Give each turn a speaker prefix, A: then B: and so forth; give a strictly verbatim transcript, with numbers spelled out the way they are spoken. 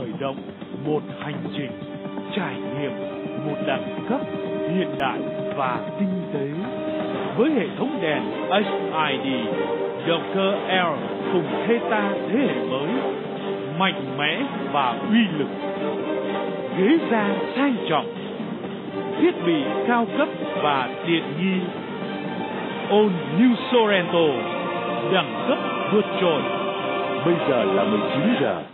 A: khởi động một hành trình trải nghiệm một đẳng cấp hiện đại và tinh tế với hệ thống đèn hát i đê động cơ L cùng Theta thế hệ mới mạnh mẽ và uy lực, ghế da sang trọng, thiết bị cao cấp và tiện nghi. All New Sorento, đẳng cấp vượt trội.
B: Bây giờ là mười chín giờ.